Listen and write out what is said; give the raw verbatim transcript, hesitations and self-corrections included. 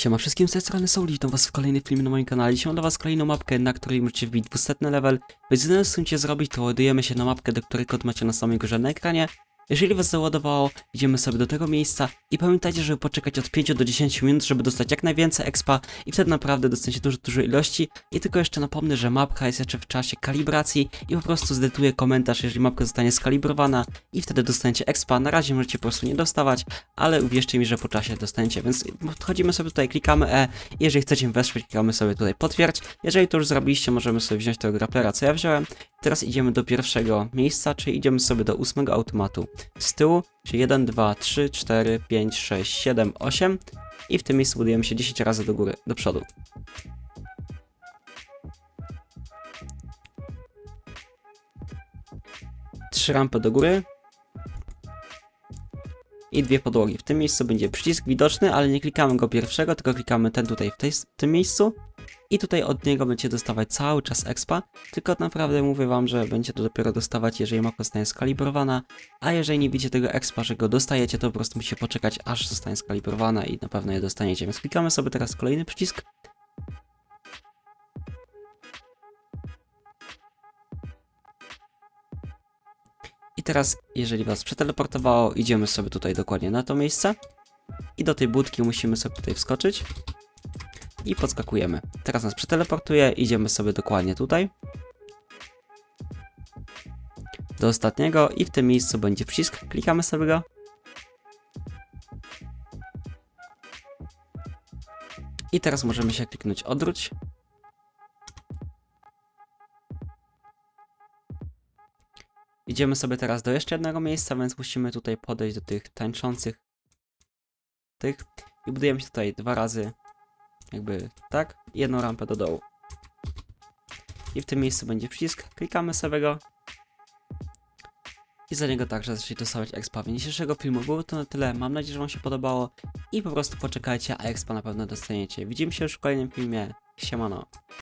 Siema wszystkim, z tej strony Soul, witam was w kolejnym filmie na moim kanale. Dzisiaj mam dla was kolejną mapkę, na której możecie wbić dwieście level. Więc jedyne co chcecie zrobić, to ładujemy się na mapkę, do której kod macie na samej górze na ekranie. Jeżeli was załadowało, idziemy sobie do tego miejsca i pamiętajcie, żeby poczekać od pięciu do dziesięciu minut, żeby dostać jak najwięcej expa i wtedy naprawdę dostaniecie dużo, dużo ilości. I tylko jeszcze napomnę, że mapka jest jeszcze w czasie kalibracji i po prostu zdecyduję komentarz, jeżeli mapka zostanie skalibrowana i wtedy dostaniecie expa. Na razie możecie po prostu nie dostawać, ale uwierzcie mi, że po czasie dostaniecie, więc wchodzimy sobie tutaj, klikamy E i jeżeli chcecie wesprzeć, klikamy sobie tutaj potwierdź. Jeżeli to już zrobiliście, możemy sobie wziąć tego grapplera, co ja wziąłem. Teraz idziemy do pierwszego miejsca, czyli idziemy sobie do ósmego automatu z tyłu, czyli jeden, dwa, trzy, cztery, pięć, sześć, siedem, osiem i w tym miejscu budujemy się dziesięć razy do góry, do przodu. Trzy rampy do góry i dwie podłogi. W tym miejscu będzie przycisk widoczny, ale nie klikamy go pierwszego, tylko klikamy ten tutaj w, tej, w tym miejscu. I tutaj od niego będziecie dostawać cały czas expa, tylko naprawdę mówię wam, że będziecie to dopiero dostawać, jeżeli mapka zostanie skalibrowana, a jeżeli nie widzicie tego expa, że go dostajecie, to po prostu musicie poczekać, aż zostanie skalibrowana i na pewno je dostaniecie. Więc klikamy sobie teraz kolejny przycisk. I teraz, jeżeli was przeteleportowało, idziemy sobie tutaj dokładnie na to miejsce i do tej budki musimy sobie tutaj wskoczyć. I podskakujemy. Teraz nas przeteleportuje, idziemy sobie dokładnie tutaj. Do ostatniego i w tym miejscu będzie przycisk, klikamy sobie go. I teraz możemy się kliknąć odwróć. Idziemy sobie teraz do jeszcze jednego miejsca, więc musimy tutaj podejść do tych tańczących tych i budujemy się tutaj dwa razy. Jakby tak, jedną rampę do dołu. I w tym miejscu będzie przycisk, klikamy sobie go. I za niego także zaczniecie dostawać expa. Więc dzisiejszego filmu było to na tyle, mam nadzieję, że wam się podobało. I po prostu poczekajcie, a expa na pewno dostaniecie. Widzimy się już w kolejnym filmie, siemano.